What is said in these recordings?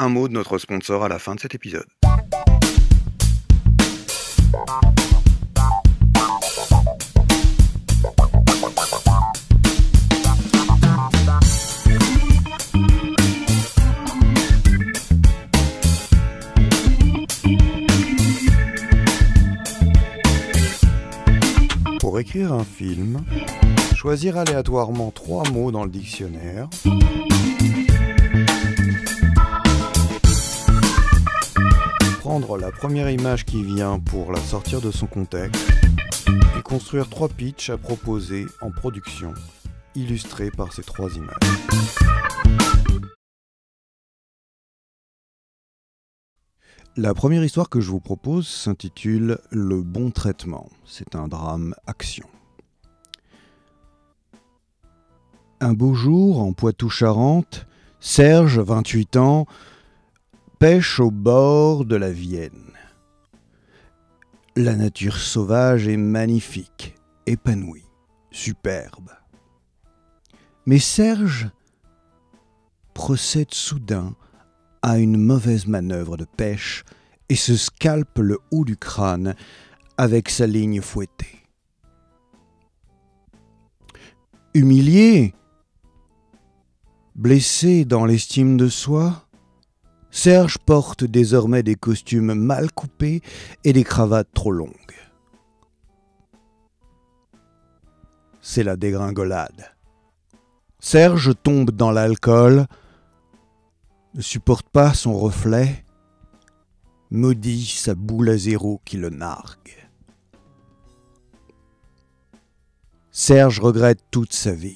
un mot de notre sponsor à la fin de cet épisode. Pour écrire un film, choisir aléatoirement 3 mots dans le dictionnaire. Prendre la première image qui vient pour la sortir de son contexte et construire 3 pitchs à proposer en production, illustrés par ces 3 images. La première histoire que je vous propose s'intitule « Le bon traitement ». C'est un drame action. Un beau jour, en Poitou-Charentes, Serge, 28 ans, pêche au bord de la Vienne. La nature sauvage est magnifique, épanouie, superbe. Mais Serge procède soudain à une mauvaise manœuvre de pêche et se scalpe le haut du crâne avec sa ligne fouettée. Humilié, blessé dans l'estime de soi, Serge porte désormais des costumes mal coupés et des cravates trop longues. C'est la dégringolade. Serge tombe dans l'alcool, ne supporte pas son reflet, maudit sa boule à zéro qui le nargue. Serge regrette toute sa vie,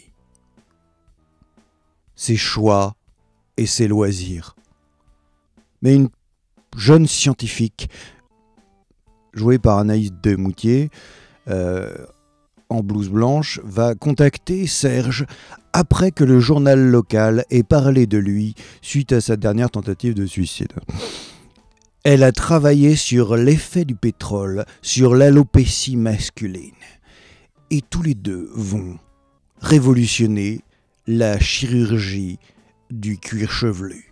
ses choix et ses loisirs. Mais une jeune scientifique, jouée par Anaïs Demoutier, en blouse blanche, va contacter Serge après que le journal local ait parlé de lui suite à sa dernière tentative de suicide. Elle a travaillé sur l'effet du pétrole sur l'alopécie masculine. Et tous les deux vont révolutionner la chirurgie du cuir chevelu.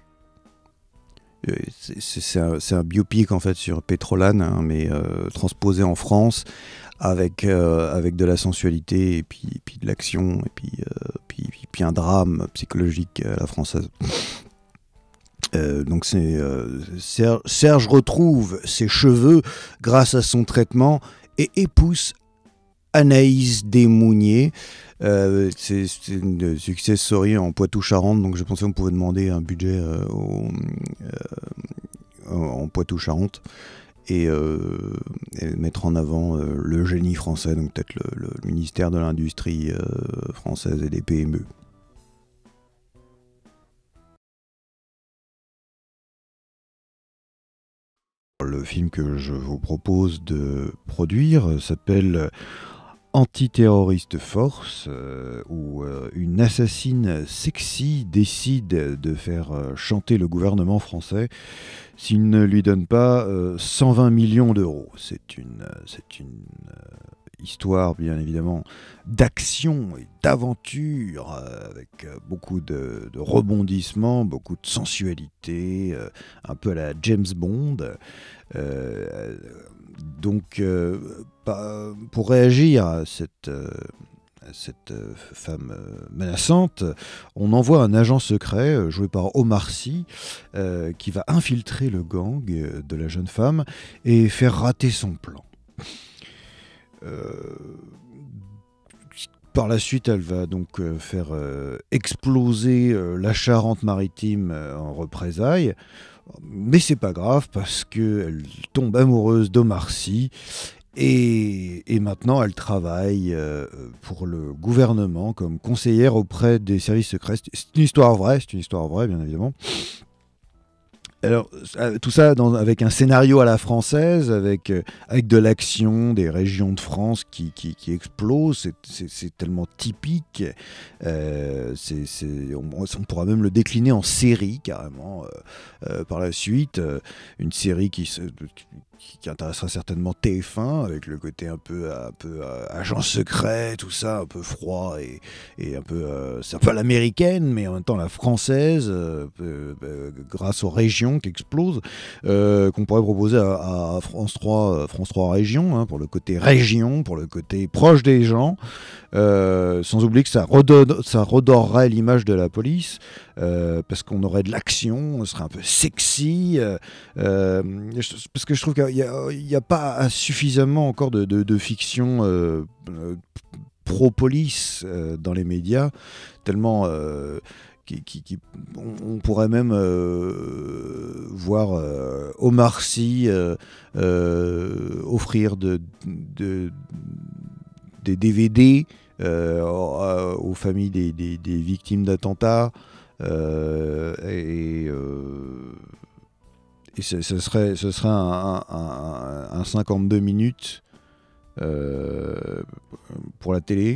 C'est un biopic en fait sur Pétrolane, hein, mais transposé en France avec de la sensualité et puis de l'action et puis un drame psychologique à la française. Donc Serge retrouve ses cheveux grâce à son traitement et épouse Anaïs Desmouniers. C'est une success story en Poitou-Charentes, donc je pensais qu'on pouvait demander un budget en Poitou-Charentes et mettre en avant le génie français, donc peut-être le ministère de l'Industrie française et des PME. Le film que je vous propose de produire s'appelle Antiterroriste Force, où une assassine sexy décide de faire chanter le gouvernement français s'il ne lui donne pas 120 millions d'euros. C'est une histoire, bien évidemment, d'action et d'aventure, avec beaucoup de rebondissements, beaucoup de sensualité, un peu à la James Bond. Donc, pour réagir à cette femme menaçante, on envoie un agent secret, joué par Omar Sy, qui va infiltrer le gang de la jeune femme et faire rater son plan. Par la suite, elle va donc faire exploser la Charente-Maritime en représailles. Mais c'est pas grave parce qu'elle tombe amoureuse d'Omar Sy et maintenant elle travaille pour le gouvernement comme conseillère auprès des services secrets. C'est une histoire vraie bien évidemment. Alors, tout ça avec un scénario à la française, avec de l'action, des régions de France qui explosent, c'est tellement typique. On pourra même le décliner en série carrément par la suite. Une série qui intéressera certainement TF1 avec le côté un peu agent secret, tout ça, un peu froid et un peu c'est un peu à l'américaine, mais en même temps la française, grâce aux régions qui explosent, qu'on pourrait proposer à France 3, France 3 Région, hein, pour le côté région, pour le côté proche des gens, sans oublier que ça redorerait l'image de la police, parce qu'on aurait de l'action, on serait un peu sexy, parce que je trouve qu'il n'y a pas suffisamment encore de fiction pro-police dans les médias, tellement on pourrait même voir Omar Sy offrir des DVD aux familles des victimes d'attentats. Et ce serait un 52 minutes pour la télé.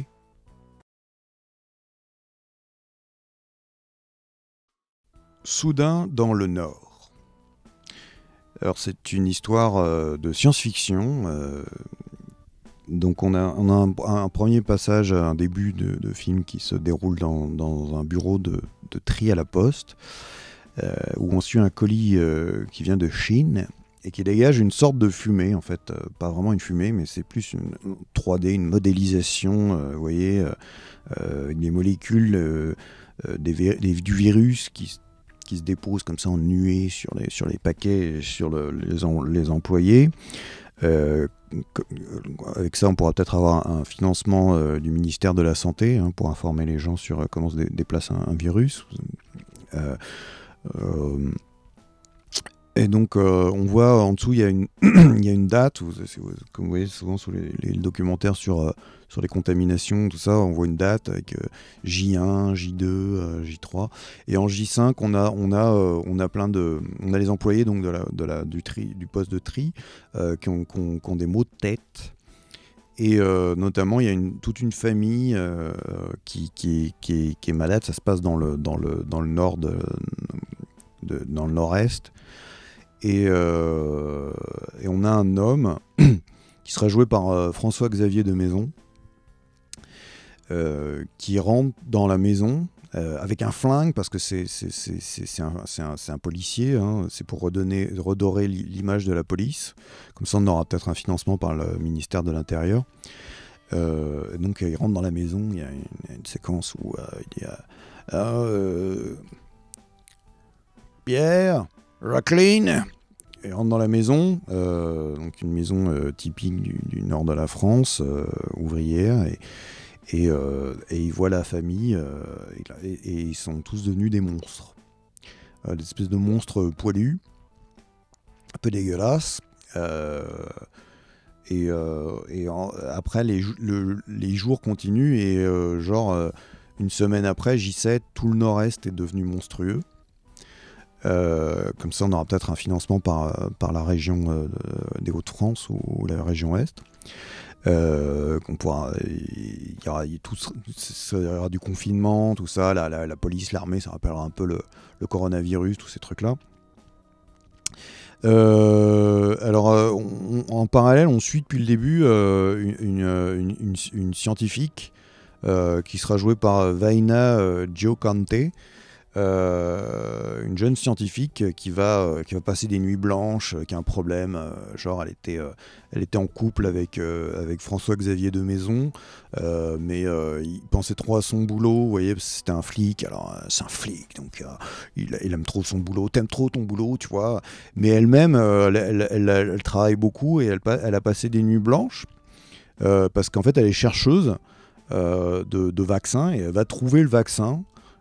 Soudain dans le Nord. Alors c'est une histoire de science-fiction. Donc on a un premier passage, un début de film qui se déroule dans un bureau de tri à la poste, où on suit un colis qui vient de Chine et qui dégage une sorte de fumée, en fait, pas vraiment une fumée, mais c'est plus une 3D, une modélisation, vous voyez, avec des molécules du virus qui se déposent comme ça en nuée sur les paquets, sur les employés. Avec ça, on pourra peut-être avoir un financement du ministère de la Santé, hein, pour informer les gens sur comment se déplace un virus. Et donc, on voit en dessous, il y a une date, comme vous voyez souvent sous les documentaires sur les contaminations, tout ça, on voit une date avec J1, J2, J3. Et en J5, on a les employés donc du poste de tri qui ont des maux de tête. Et notamment, il y a toute une famille qui est malade. Ça se passe dans le nord, dans le nord-est. Et on a un homme qui sera joué par François-Xavier de Maison, qui rentre dans la maison avec un flingue, parce que c'est un policier, hein, c'est pour redorer l'image de la police. Comme ça, on aura peut-être un financement par le ministère de l'Intérieur. Donc il rentre dans la maison, il y a une séquence où il y a Pierre, Jacqueline, il rentre dans la maison, donc une maison typique du nord de la France, ouvrière, et il voit la famille, et ils sont tous devenus des monstres, des espèces de monstres poilus, un peu dégueulasses. Après, les jours continuent, et une semaine après, J7, tout le nord-est est devenu monstrueux. Comme ça, on aura peut-être un financement par la région des Hauts-de-France ou la région Est. Qu'on pourra, il y aura du confinement, tout ça, la police, l'armée, ça rappellera un peu le coronavirus, tous ces trucs-là. En parallèle, on suit depuis le début une scientifique qui sera jouée par Vaina Giocante, une jeune scientifique qui va passer des nuits blanches, qui a un problème, elle était en couple avec François-Xavier de Maison, mais il pensait trop à son boulot, vous voyez, c'était un flic, alors c'est un flic, donc il aime trop son boulot, t'aimes trop ton boulot, tu vois, mais elle-même, elle travaille beaucoup, et elle a passé des nuits blanches, parce qu'en fait elle est chercheuse de vaccins, et elle va trouver le vaccin.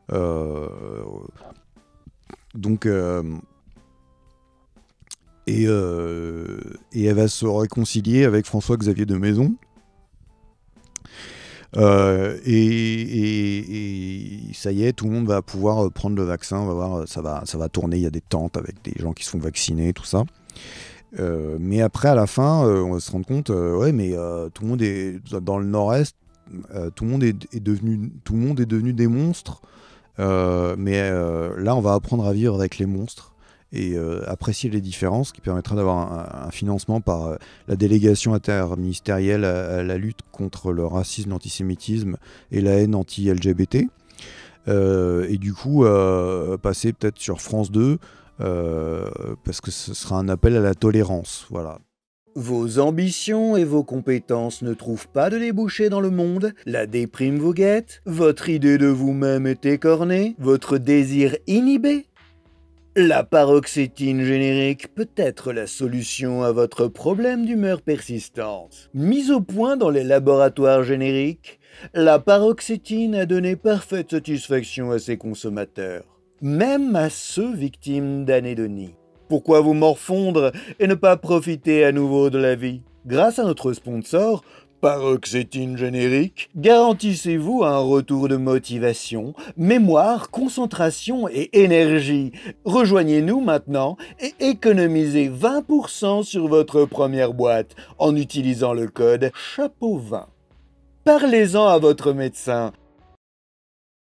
Et elle va se réconcilier avec François-Xavier de Maison, Et ça y est, tout le monde va pouvoir prendre le vaccin, on va voir, ça va tourner, il y a des tentes avec des gens qui se font vacciner, tout ça. Mais après, à la fin, on va se rendre compte, ouais, mais tout le monde est dans le Nord-Est, tout le monde est devenu des monstres. Mais là, on va apprendre à vivre avec les monstres et apprécier les différences, qui permettra d'avoir un financement par la délégation interministérielle à la lutte contre le racisme, l'antisémitisme et la haine anti-LGBT. Et du coup, passer peut-être sur France 2, parce que ce sera un appel à la tolérance. Voilà. Vos ambitions et vos compétences ne trouvent pas de débouchés dans le monde, la déprime vous guette, votre idée de vous-même est écornée, votre désir inhibé. La paroxétine générique peut être la solution à votre problème d'humeur persistante. Mise au point dans les laboratoires génériques, la paroxétine a donné parfaite satisfaction à ses consommateurs, même à ceux victimes d'anédonie. Pourquoi vous morfondre et ne pas profiter à nouveau de la vie? Grâce à notre sponsor, Paroxétine Générique, garantissez-vous un retour de motivation, mémoire, concentration et énergie. Rejoignez-nous maintenant et économisez 20% sur votre première boîte en utilisant le code Chapeau20. Parlez-en à votre médecin.